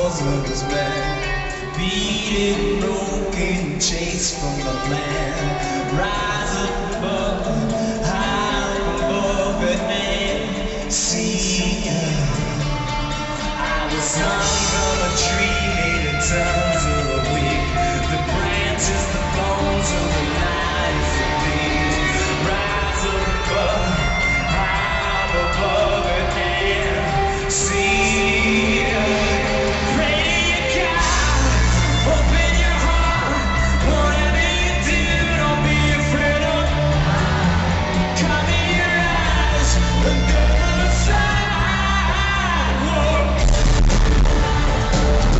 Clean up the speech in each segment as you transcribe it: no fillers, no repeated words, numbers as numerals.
souls of his men, beating, broken, chased from the land. Rise up above, high up above it, and see ya. I was hung from a tree made of tons of a week. The branches, the bones of the life of these. Rise up above, high up above it, and see ya. Pray to God, open your heart. Whatever you do, don't be afraid of. Cover your eyes and go to the side. Whoa.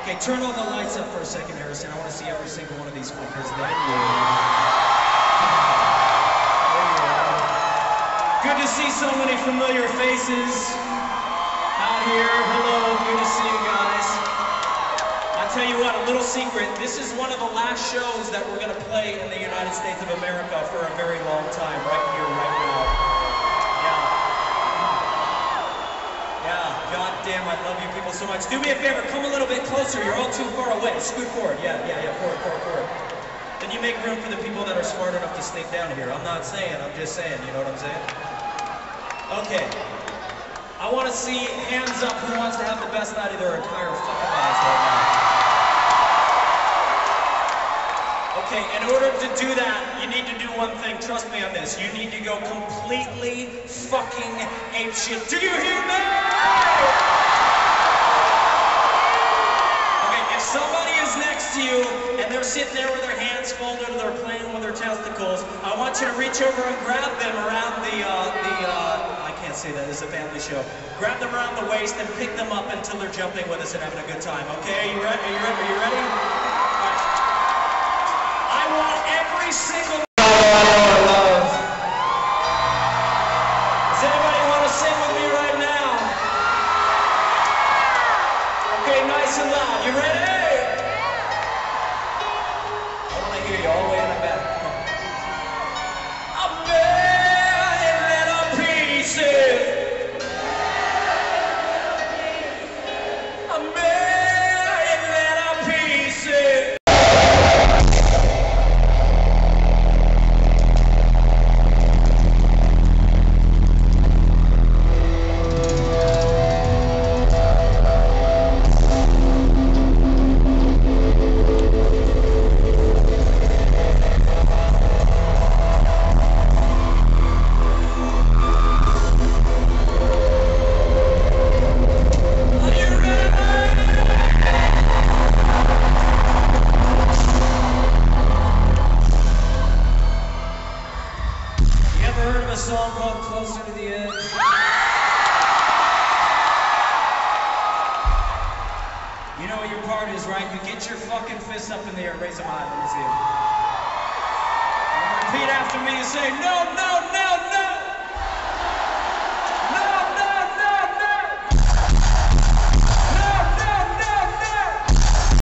Okay, turn all the lights up for a second, Harrison. I want to see every single one of these fuckers. There you are. Good to see so many familiar faces out here. Hello, good to see you guys. I'll tell you what, a little secret. This is one of the last shows that we're going to play in the United States of America for a very long time, right here, right now. God damn, I love you people so much. Do me a favor, come a little bit closer. You're all too far away. Scoot forward. Yeah, forward. Then you make room for the people that are smart enough to stay down here. I'm not saying, I'm just saying, you know what I'm saying? Okay. I want to see hands up who wants to have the best night of their entire fucking lives right now. Okay, in order to do that, you need to do one thing. Trust me on this. You need to go completely fucking apeshit. Do you hear me? Okay, if somebody is next to you and they're sitting there with their hands folded or they're playing with their testicles, I want you to reach over and grab them around I can't say that, this is a family show. Grab them around the waist and pick them up until they're jumping with us and having a good time. Okay, are you ready? Are you ready? I want every single love. Does anybody want to sing with me right now? Okay, nice and loud. You ready? I want to hear you all the way in the back. A million little pieces. A million little pieces. Song called Closer to the Edge. You know what your part is, right? You get your fucking fists up in the air, raise them high, let me see them. And repeat after me and say, no, no!